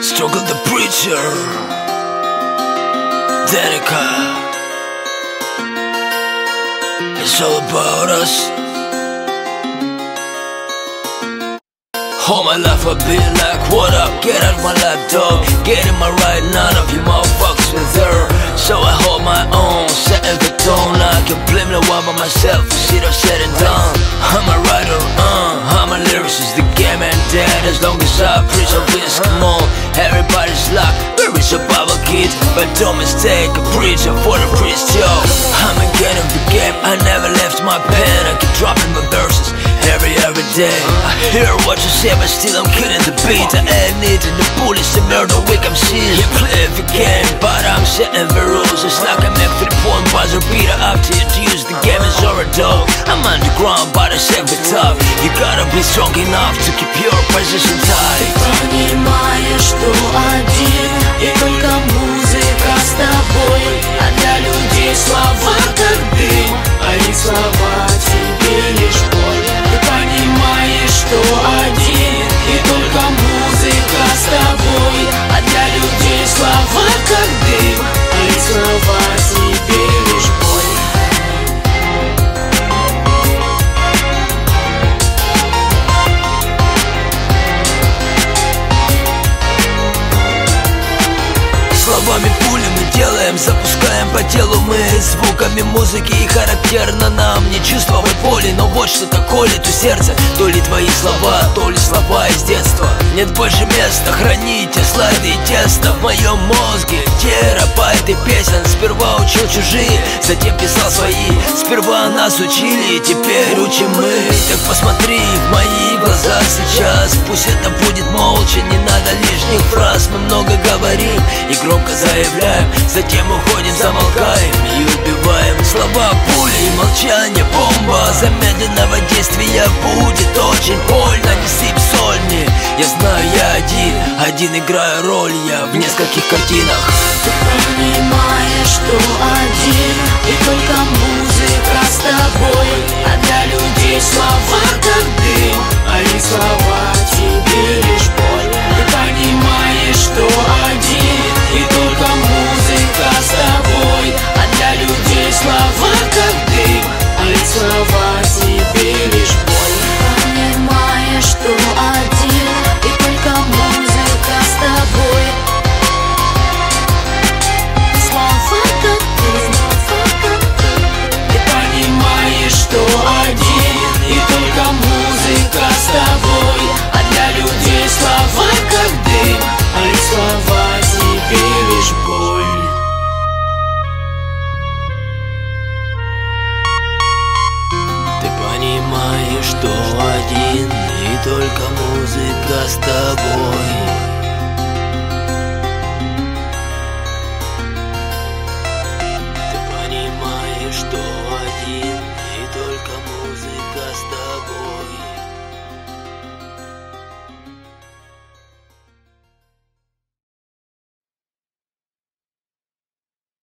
Struggle the preacher, Danica. It's all about us. All my life I've been like, what up? Get out of my life, dog. Get in my right, none of you motherfuckers with her. So I hold my own, setting the tone. I can blame no one but myself. Shit I've said and done. I'm a writer, I'm a lyricist. The game ain't dead as long as I preach a risk. Come on, everybody's like, where is your Bible kid? But don't mistake a preacher for the priest, yo. I'm again of the game, I never left my pen. I keep dropping my verses every day. I hear what you say, but still I'm killing the beat. I ain't needing the bullets to murder weak MCs. You play the game, but I'm setting the rules. It's like I'm a flip-on buzzer beater up to use the game as a dog. I'm underground, but I say the top. You gotta be strong enough to keep your position tight. Понимаешь, что один и только музыка с тобой, а для людей слова как дым, а их слова тебе лишь боль. Ты понимаешь, что один и только музыка с тобой, а для людей слова как дым, а их слова тебе лишь боль. Словами пули мы делаем, запускаем по телу мы звуками музыки. И характерно нам не чувствовать боли, но вот что-то колет у сердца. То ли твои слова, то ли слова из детства. Нет больше места хранить слайды и тесто в моем мозге. Терабайты песен, сперва учил чужие, затем писал свои. Сперва нас учили, теперь учим мы. Так посмотри в мои глаза сейчас. Пусть это будет молча, не надо лишних фраз. Мы много говорим и громко заявляем, затем уходим, замолкаем и убиваем. Слова пули и молчание бомба. Замедленного действия будет очень больно. Не сыпь соль мне, я знаю, я один играю роль я в нескольких картинах. Ты понимаешь, что один и только музыка с тобой, а для людей слова как дым, а их слова тебе лишь боль. Ты понимаешь, что один и только музыка с тобой, а для людей слова как дым, а их слова тебе лишь боль. Понимаешь, что один и только музыка с тобой, слова как дым. Ты понимаешь, что один и только музыка с тобой, а для людей слова как дым, а их слова тебе лишь боль. Ты понимаешь, что один и только музыка с тобой.